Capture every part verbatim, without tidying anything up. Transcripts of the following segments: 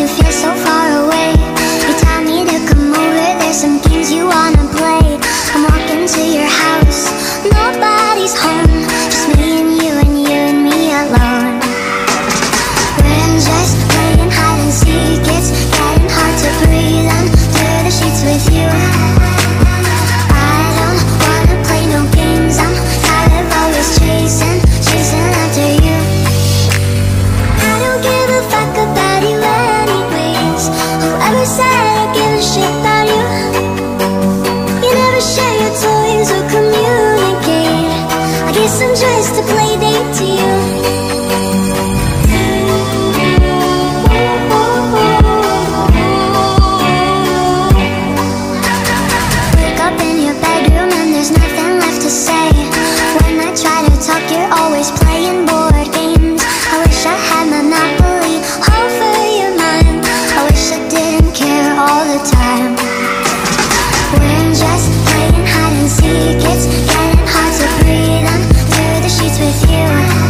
you feel so far away. You tell me to come over, there's some games you wanna play. I'm walking to your house, nobody's home, just me and you and you and me alone. We're just playing hide and seek, it's getting hard to breathe under the sheets with you. I don't wanna play no games, I'm tired of always chasing, chasing after you. I don't give a fuck about you anyways. Whoever said I give a shit about you? You never share your toys or communicate. I guess I'm just a play date to you. Wake up in your bedroom and there's nothing left to say. When I try to talk, you're always playing board games. I wish I had Monopoly over your mind. I wish I didn't care all the time. We're just playing hide and seek, it's getting hard to breathe under the sheets with you.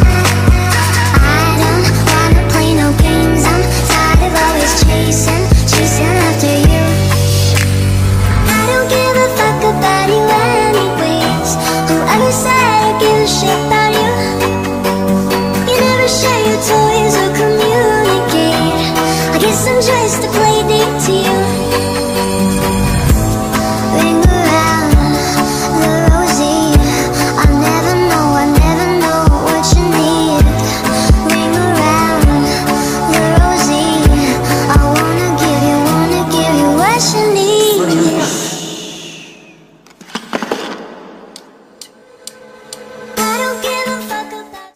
I don't wanna play no games, I'm tired of always chasing, chasing after you. I don't give a fuck about you anyways. Whoever said I give a shit about you? You never share your toys or communicate. I guess I'm just a play date to you. Ring around the rosy, I never know, I never know what you need. Ring around the rosy, I wanna give you, wanna give you what you need. I don't give a fuck about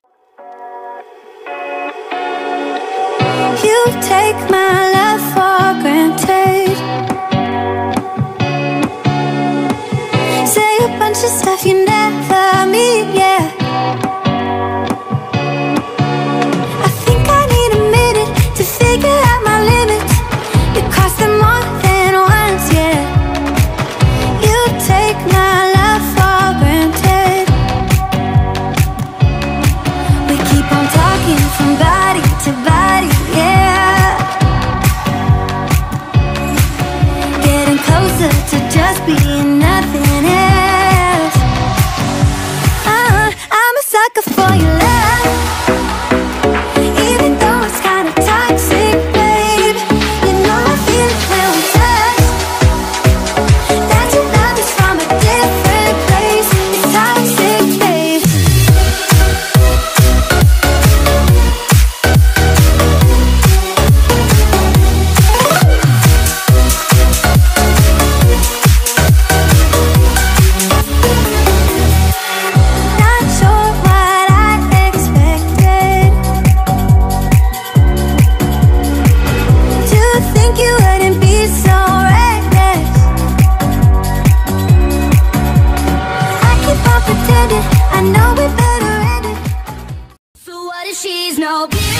You take my love for granted. Say a bunch of stuff you never mean, yeah. I think I need a minute to figure out my limits. You cross them more than once, yeah. You take my love for granted. We keep on talking from body to body, yeah. Getting closer to just being nothing else. uh, I'm a sucker for your love, even though it's kinda toxic, babe. You know I feel it when we touch, that your love is from a different place. It's toxic, babe. Not sure what I expected. To think you wouldn't be so reckless. I keep on pretending I know we better end it. So what if she's no